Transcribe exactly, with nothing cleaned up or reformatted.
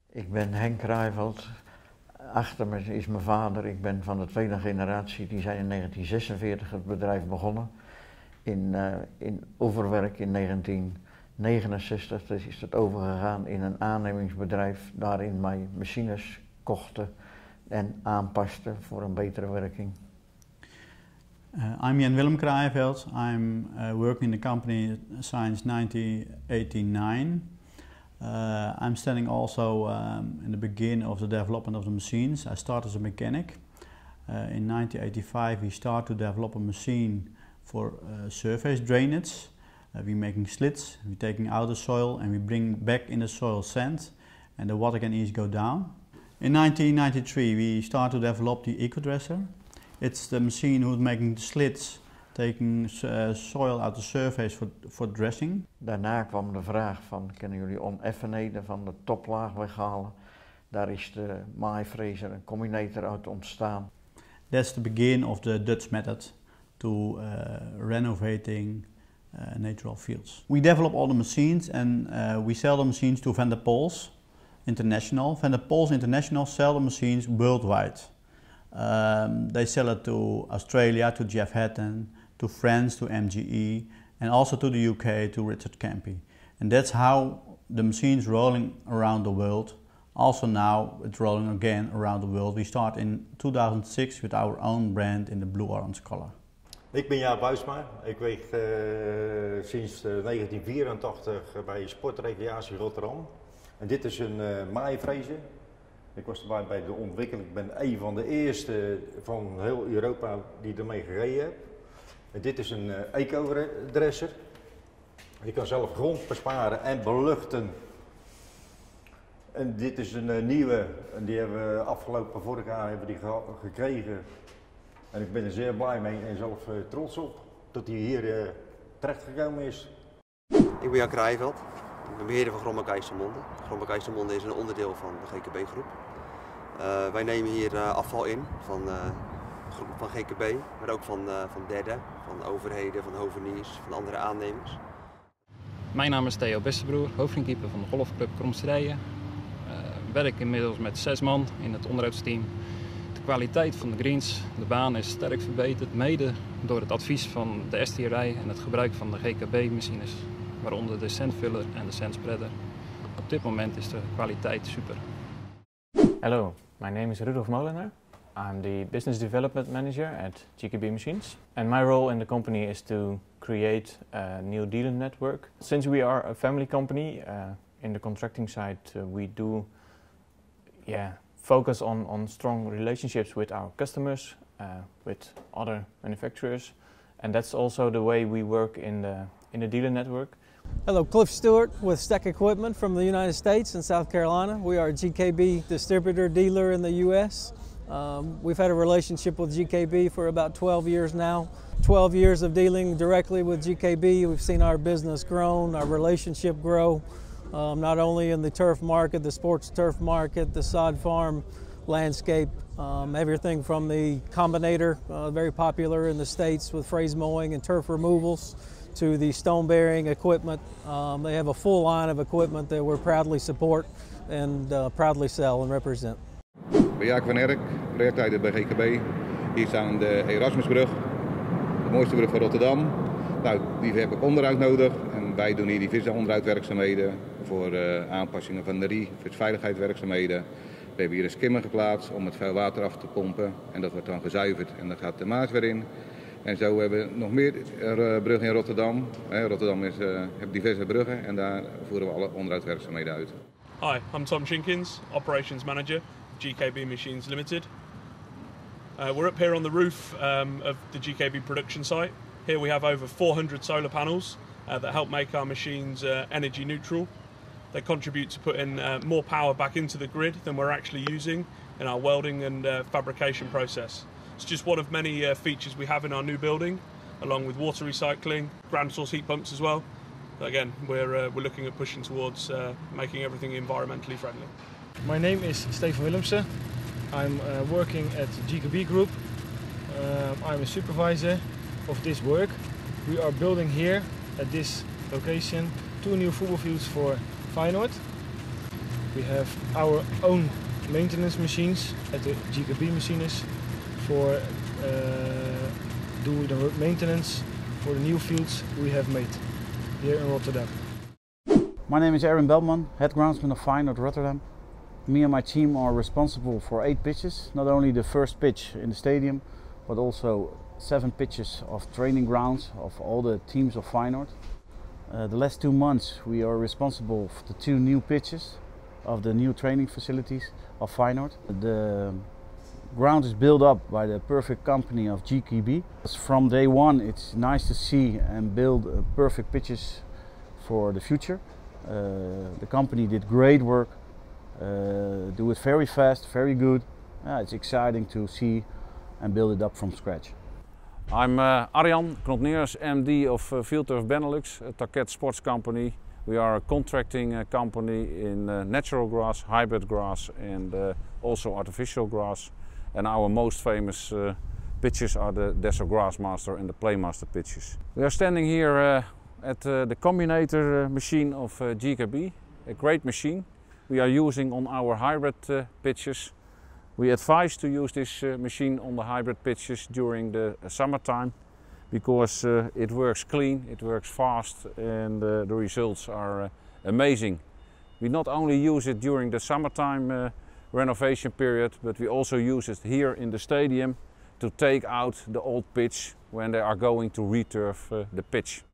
Ik ben Henk Kraaieveld. Achter me is mijn vader. Ik ben van de tweede generatie. Die zijn in negentien zesenveertig het bedrijf begonnen. In, uh, in Overwerk in negentien negenenzestig dus is het overgegaan in een aannemingsbedrijf. Daarin wij machines kochten en aanpasten voor een betere werking. Uh, I'm Jan Willem Kraaieveld. I'm uh, working in the company since nineteen eighty-nine. Uh, I'm standing also um, in the beginning of the development of the machines. I started as a mechanic. Uh, in nineteen eighty-five we start to develop a machine for uh, surface drainage. Uh, we're making slits, we're taking out the soil and we bring back in the soil sand and the water can easily go down. In nineteen ninety-three we start to develop the EcoDresser. It's the machine who's making the slits, taking uh, soil out the surface for, for dressing. Daarna kwam de vraag van, kunnen jullie oneffenheden van de toplaag weghalen? Daar is de maaifraser en combinator uit ontstaan. That's the beginning of the Dutch method to uh, renovating uh, natural fields. We develop all the machines and uh, we sell the machines to Van der Poels International. Van der Poels International sell the machines worldwide. Um, they sell it to Australia, to Jeff Hatton, to France, to M G E, and also to the U K, to Richard Campy. And that's how the machine's rolling around the world. Also now it's rolling again around the world. We start in two thousand six with our own brand in the blue-orange color. Ik ben Jaap Buisma. Ik werk uh, sinds uh, negentien vierentachtig bij Sportrecreatie Rotterdam. En dit is een uh, maaifraser. Ik was erbij bij de ontwikkeling. Ik ben een van de eerste van heel Europa die ermee gereden heeft. En dit is een uh, EcoDresser. Je kan zelf grond besparen en beluchten. En dit is een uh, nieuwe. En die hebben we afgelopen vorig jaar hebben die ge gekregen. En ik ben er zeer blij mee en zelf uh, trots op dat hij hier uh, terecht gekomen is. Ik ben Jan Kraaieveld. Ik ben beheerder van Grombeek IJsselmonde. Grombeek IJsselmonde is een onderdeel van de G K B groep. Uh, wij nemen hier uh, afval in van, uh, van G K B, maar ook van, uh, van derden, van overheden, van hoveniers, van andere aannemers. Mijn naam is Theo Bessebroer, hoofdkeeper van de golfclub Kromsterijen. Uh, werk inmiddels met zes man in het onderhoudsteam. De kwaliteit van de greens, de baan is sterk verbeterd, mede door het advies van de S T R I en het gebruik van de G K B-machines, waaronder de sandfiller en de sandspreader. Op dit moment is de kwaliteit super. Hello, my name is Rudolf Molenaar. I'm the Business Development Manager at G K B Machines. And my role in the company is to create a new dealer network. Since we are a family company, uh, in the contracting side uh, we do yeah, focus on, on strong relationships with our customers, uh, with other manufacturers. And that's also the way we work in the, in the dealer network. Hello, Cliff Stewart with Steck Equipment from the United States and South Carolina. We are a G K B distributor dealer in the U S. Um, we've had a relationship with G K B for about twelve years now. twelve years of dealing directly with G K B. We've seen our business grow, our relationship grow, um, not only in the turf market, the sports turf market, the sod farm landscape, um, everything from the combinator, uh, very popular in the States with phrase mowing and turf removals, to the stone bearing equipment. Um, they have a full line of equipment that we proudly support and uh, proudly sell and represent. Ik ben Jaak van Erk, projectleider bij G K B. Hier staan de Erasmusbrug, de mooiste brug van Rotterdam. Nou, die heb ik onderhoud nodig en wij doen hier diverse onderhoudwerkzaamheden voor uh, aanpassingen van de R I, voor veiligheidswerkzaamheden. We hebben hier een skimmer geplaatst om het vuil water af te pompen en dat wordt dan gezuiverd en dan gaat de maas weer in. En zo hebben we nog meer bruggen in Rotterdam. Rotterdam is, uh, heeft diverse bruggen en daar voeren we alle onderhoudswerkzaamheden uit. Hi, I'm Tom Shinkins, Operations Manager, G K B Machines Limited. Uh, we're up here on the roof um, of the G K B production site. Here we have over four hundred solar panels uh, that help make our machines uh, energy neutral. They contribute to putting uh, more power back into the grid than we're actually using in our welding and uh, fabrication process. It's just one of many uh, features we have in our new building, along with water recycling, ground source heat pumps as well. But again, we're, uh, we're looking at pushing towards uh, making everything environmentally friendly. My name is Stefan Willemsen. I'm uh, working at G K B Group. Uh, I'm a supervisor of this work. We are building here at this location two new football fields for Feyenoord. We have our own maintenance machines at the G K B machines for uh, doing the maintenance for the new fields we have made here in Rotterdam. My name is Aaron Beltman, head groundsman of Feyenoord Rotterdam. Me and my team are responsible for eight pitches, not only the first pitch in the stadium, but also seven pitches of training grounds of all the teams of Feyenoord. Uh, the last two months we are responsible for the two new pitches of the new training facilities of Feyenoord. The ground is built up by the perfect company of G K B. From day one it's nice to see and build uh, perfect pitches for the future. Uh, the company did great work, uh, do it very fast, very good. Uh, it's exciting to see and build it up from scratch. I'm uh, Arjan Knotneers, M D of uh, Fieldturf Benelux, a Tarkett Sports Company. We are a contracting uh, company in uh, natural grass, hybrid grass and uh, also artificial grass. And our most famous uh, pitches are the Desert Grassmaster and the Playmaster pitches. We are standing here uh, at uh, the combinator uh, machine of uh, G K B, a great machine we are using on our hybrid uh, pitches. We advise to use this uh, machine on the hybrid pitches during the uh, summertime because uh, it works clean, it works fast and uh, the results are uh, amazing. We not only use it during the summertime uh, renovation period, but we also use it here in the stadium to take out the old pitch when they are going to returf uh, the pitch.